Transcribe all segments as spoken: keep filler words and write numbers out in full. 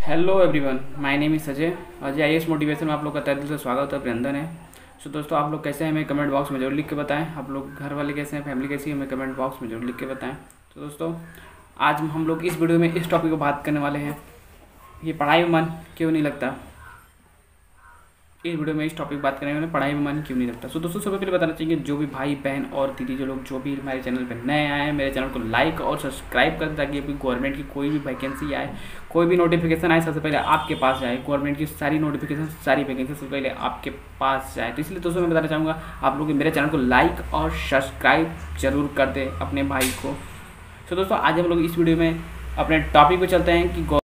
Hello everyone, my name is Sanjay. Ajay I S motivation में आप लोग का तहे दिल से स्वागत और अभिनंदन है। सो दोस्तों, आप लोग कैसे हैं हमें कमेंट बॉक्स में जरूर लिख के बताएं। आप लोग घर वाले कैसे हैं, फैमिली कैसी है, हमें कमेंट बॉक्स में जरूर लिख के बताएं। तो दोस्तों, आज हम लोग इस वीडियो में इस टॉपिक पर बात करने वाले हैं, ये पढ़ाई में मन क्यों नहीं लगता। इस वीडियो में इस टॉपिक बात करने वाले पढ़ाई में मन क्यों नहीं लगता। सो दोस्तों, सबसे पहले बताना चाहिए जो भी भाई बहन और दीदी जो लोग जो भी हमारे चैनल पर नए आए हैं, मेरे चैनल को लाइक और सब्सक्राइब कर, ताकि अभी गवर्नमेंट की कोई भी वैकेंसी आए, कोई भी नोटिफिकेशन आए, सबसे पहले आपके पास जाए। गवर्नमेंट की सारी नोटिफिकेशन, सारी वैकेंसी सबसे पहले आपके पास जाए। तो इसलिए दोस्तों मैं बताना चाहूँगा, आप लोग मेरे चैनल को लाइक और सब्सक्राइब जरूर कर दें अपने भाई को। तो दोस्तों, आज हम लोग इस वीडियो में अपने टॉपिक पे चलते हैं कि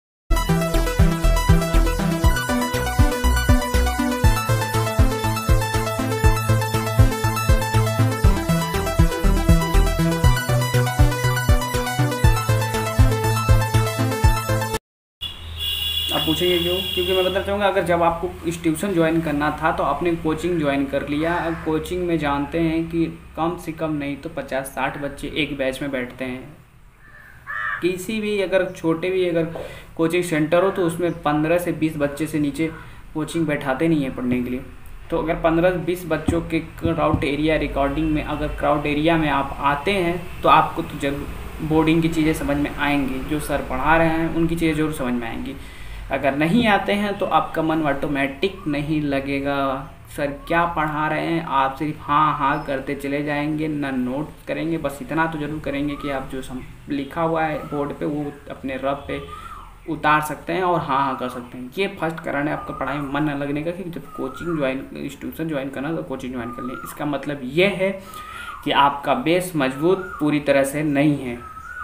आप पूछेंगे क्यों, क्योंकि मैं बताना चाहूँगा, अगर जब आपको ट्यूशन ज्वाइन करना था तो आपने कोचिंग ज्वाइन कर लिया। अब कोचिंग में जानते हैं कि कम से कम नहीं तो पचास साठ बच्चे एक बैच में बैठते हैं। किसी भी अगर छोटे भी अगर कोचिंग सेंटर हो तो उसमें पंद्रह से बीस बच्चे से नीचे कोचिंग बैठाते नहीं हैं पढ़ने के लिए। तो अगर पंद्रह बीस बच्चों के क्राउड एरिया रिकॉर्डिंग में अगर क्राउड एरिया में आप आते हैं तो आपको तो जरूर बोर्डिंग की चीज़ें समझ में आएंगी, जो सर पढ़ा रहे हैं उनकी चीज़ें जरूर समझ में आएंगी। अगर नहीं आते हैं तो आपका मन ऑटोमेटिक नहीं लगेगा। सर क्या पढ़ा रहे हैं, आप सिर्फ हाँ हाँ करते चले जाएंगे, ना नोट करेंगे। बस इतना तो ज़रूर करेंगे कि आप जो सम लिखा हुआ है बोर्ड पे वो अपने रफ पे उतार सकते हैं और हाँ हाँ कर सकते हैं। ये फर्स्ट कारण है आपका पढ़ाई में मन न लगने का, कि जब कोचिंग ज्वाइन ट्यूशन ज्वाइन करना तो कोचिंग ज्वाइन कर लें। इसका मतलब ये है कि आपका बेस मजबूत पूरी तरह से नहीं है।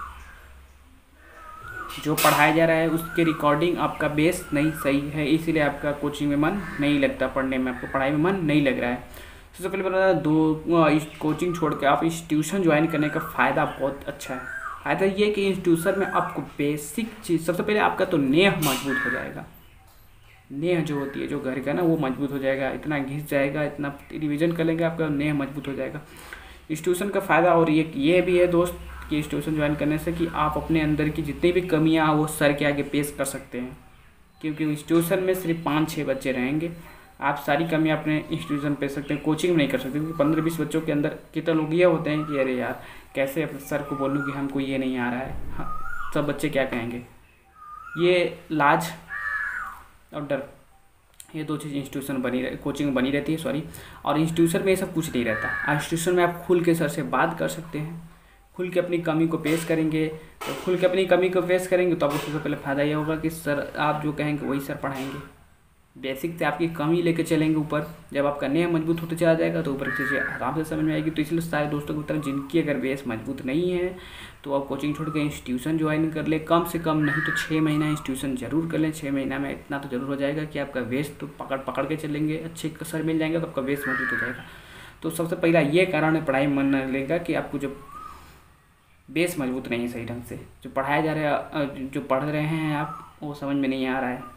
जो पढ़ाया जा रहा है उसके रिकॉर्डिंग आपका बेस नहीं सही है, इसीलिए आपका कोचिंग में मन नहीं लगता, पढ़ने में आपको पढ़ाई में मन नहीं लग रहा है। सबसे पहले बता दो, इस कोचिंग छोड़ के आप इस ट्यूशन ज्वाइन करने का फ़ायदा बहुत अच्छा है। फ़ायदा ये कि इस ट्यूशन में आपको बेसिक चीज़, सबसे पहले आपका तो नेह मजबूत हो जाएगा। नेह जो होती है जो घर का ना, वो मजबूत हो जाएगा। इतना घिस जाएगा, इतना रिविज़न कर लेंगे, आपका नेह मजबूत हो जाएगा। इस ट्यूशन का फ़ायदा और ये ये भी है दोस्त कि इस ट्यूशन ज्वाइन करने से कि आप अपने अंदर की जितनी भी कमियां वो सर के आगे पेश कर सकते हैं, क्योंकि इस ट्यूशन में सिर्फ पाँच छः बच्चे रहेंगे। आप सारी कमियां अपने इस ट्यूशन पे सकते हैं, कोचिंग में नहीं कर सकते, क्योंकि पंद्रह बीस बच्चों के अंदर कितने लोग ये होते हैं कि अरे यार कैसे अपने सर को बोलूँ कि हमको ये नहीं आ रहा है, हाँ सब बच्चे क्या कहेंगे। ये लाज और डर, ये दो चीज़ इंस्टीट्यूशन बनी रह कोचिंग में बनी रहती है, सॉरी। और इंस्टीट्यूशन में ये सब कुछ नहीं रहता। इंस्टीट्यूशन में आप खुल के सर से बात कर सकते हैं, खुल के अपनी कमी को पेश करेंगे। तो खुल के अपनी कमी को पेश करेंगे तो आपको सबसे पहले फ़ायदा ये होगा कि सर आप जो कहेंगे वही सर पढ़ाएंगे। बेसिक से आपकी कमी लेके चलेंगे ऊपर। जब आपका नेह मजबूत होते चला जाएगा तो ऊपर की चीज़ें आराम से समझ में आएगी। तो इसलिए सारे दोस्तों की तरह जिनकी अगर बेस मजबूत नहीं है तो आप कोचिंग छोड़ के इंस्टीट्यूशन ज्वाइन कर ले। कम से कम नहीं तो छः महीना इंस्टीट्यूशन जरूर कर लें। छः महीना में इतना तो जरूर हो जाएगा कि आपका बेस तो पकड़ पकड़ के चलेंगे, अच्छे सर मिल जाएंगे तो आपका बेस मजबूत हो जाएगा। तो सबसे पहला ये कारण है पढ़ाई में मन न लगेगा कि आपको जब बेस मजबूत नहीं है सही ढंग से, जो पढ़ाया जा रहा है, जो पढ़ रहे हैं आप, वो समझ में नहीं आ रहा है।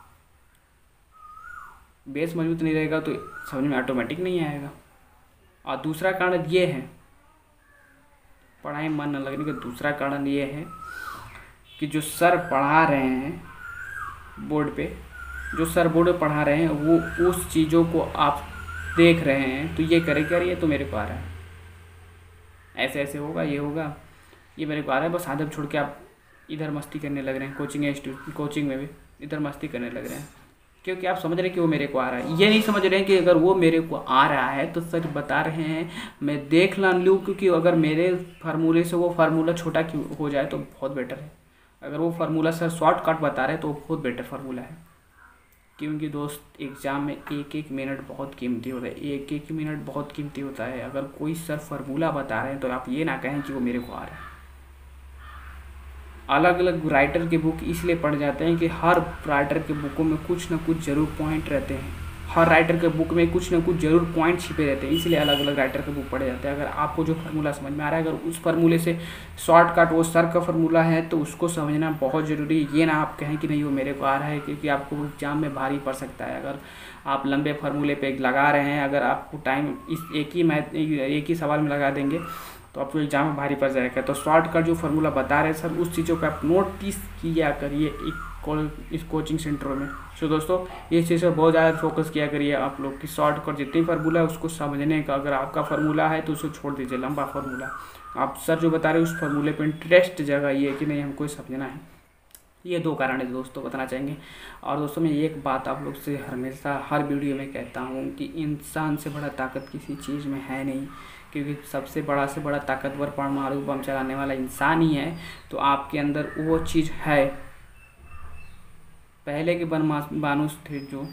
बेस मजबूत नहीं रहेगा तो समझ में ऑटोमेटिक नहीं आएगा। और दूसरा कारण ये है पढ़ाई में मन न लगने का दूसरा कारण ये है कि जो सर पढ़ा रहे हैं बोर्ड पे, जो सर बोर्ड पे पढ़ा रहे हैं वो उस चीज़ों को आप देख रहे हैं तो ये करे क्या, ये तो मेरे को आ रहा है, ऐसे ऐसे होगा, ये होगा, ये मेरे को आ रहा है। बस आदत छोड़ के आप इधर मस्ती करने लग रहे हैं। कोचिंग इंस्टीट्यूट कोचिंग में भी इधर मस्ती करने लग रहे हैं, क्योंकि आप समझ रहे हैं कि वो मेरे को आ रहा है। ये नहीं समझ रहे हैं कि अगर वो मेरे को आ रहा है तो सर बता रहे हैं मैं देख ला लूँ, क्योंकि अगर मेरे फार्मूले से वो फार्मूला छोटा क्यों हो जाए तो बहुत बेटर है। अगर वो फार्मूला सर शॉर्टकट बता रहे हैं तो वो बहुत बेटर फार्मूला है। क्योंकि दोस्त एग्ज़ाम में एक एक मिनट बहुत कीमती होता है, एक एक मिनट बहुत कीमती होता है। अगर कोई सर फार्मूला बता रहे हैं तो आप ये ना कहें कि वो मेरे को आ रहा है। अलग अलग राइटर के बुक इसलिए पढ़ जाते हैं कि हर राइटर के बुकों में कुछ ना कुछ जरूर पॉइंट रहते हैं, हर राइटर के बुक में कुछ ना कुछ जरूर पॉइंट छिपे रहते हैं, इसलिए अलग अलग राइटर के बुक पढ़े जाते हैं। अगर आपको जो फार्मूला समझ में आ रहा है, अगर उस फार्मूले से शॉर्टकट वो सर का फार्मूला है तो उसको समझना बहुत ज़रूरी है। ये ना आप कहें कि नहीं वो मेरे को आ रहा है, क्योंकि आपको एग्जाम में भारी पड़ सकता है। अगर आप लंबे फार्मूले पे लगा रहे हैं, अगर आपको टाइम इस एक ही मैथ एक ही सवाल में लगा देंगे तो आपको एग्जाम में भारी पड़ जाएगा। तो शॉर्टकट जो फार्मूला बता रहे हैं सर, उस चीज़ों पर आप नोटिस किया करिए, एक इस कोचिंग सेंटरों में। सो दोस्तों ये चीज़ पर बहुत ज़्यादा फोकस किया करिए आप लोग की शॉर्टकट जितनी फार्मूला है उसको समझने का। अगर आपका फार्मूला है तो उसको छोड़ दीजिए, लंबा फार्मूला आप सर जो बता रहे हैं उस फार्मूले पर इंटरेस्ट जगाइए कि नहीं हमको समझना है। ये दो कारण है दोस्तों बताना चाहेंगे। और दोस्तों मैं एक बात आप लोग से हमेशा हर वीडियो में कहता हूँ कि इंसान से बड़ा ताकत किसी चीज़ में है नहीं, क्योंकि सबसे बड़ा से बड़ा ताकतवर परमाणु बम चलाने वाला इंसान ही है। तो आपके अंदर वो चीज़ है। पहले के मानुष थे जो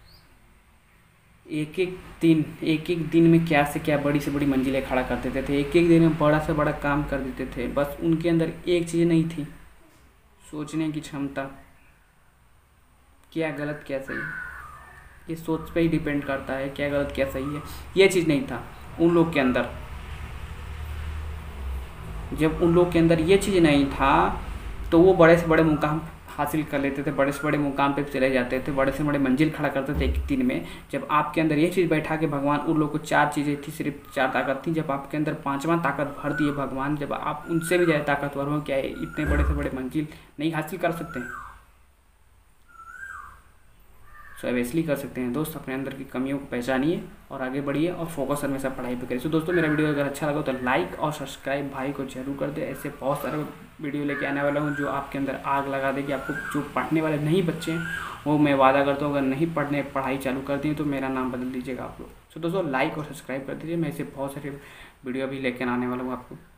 एक एक दिन एक एक दिन में क्या से क्या बड़ी से बड़ी मंजिलें खड़ा कर देते थे, एक एक दिन में बड़ा से बड़ा काम कर देते थे। बस उनके अंदर एक चीज़ नहीं थी, सोचने की क्षमता। क्या गलत क्या सही ये सोच पे ही डिपेंड करता है, क्या गलत क्या सही है। ये चीज़ नहीं था उन लोग के अंदर। जब उन लोग के अंदर ये चीज़ नहीं था तो वो बड़े से बड़े मुकाम हासिल कर लेते थे, बड़े से बड़े मुकाम पे चले जाते थे, बड़े से बड़े मंजिल खड़ा करते थे एक दिन में। जब आपके अंदर ये चीज़ बैठा के भगवान उन लोग को चार चीज़ें थी, सिर्फ चार ताकत थी, जब आपके अंदर पांचवा ताकत भर दिए भगवान, जब आप उनसे भी ज़्यादा ताकतवर हो, क्या इतने बड़े से बड़े मंजिल नहीं हासिल कर सकते हैं? सो अब इसलिए कर सकते हैं दोस्त। अपने अंदर की कमियों को पहचानिए और आगे बढ़िए और फोकस हमेशा पढ़ाई पे करिए। सो दोस्तों मेरा वीडियो अगर अच्छा लगा तो लाइक और सब्सक्राइब भाई को जरूर कर दे। ऐसे बहुत सारे वीडियो लेके आने वाला हूँ जो आपके अंदर आग लगा देगी। आपको जो पढ़ने वाले नहीं बच्चे हैं वो मैं वादा करता हूँ, अगर नहीं पढ़ने पढ़ाई चालू कर दी तो मेरा नाम बदल दीजिएगा आप लोग। सो दोस्तों लाइक और सब्सक्राइब कर दीजिए। मैं ऐसे बहुत सारे वीडियो भी लेकर आने वाला हूँ आपको।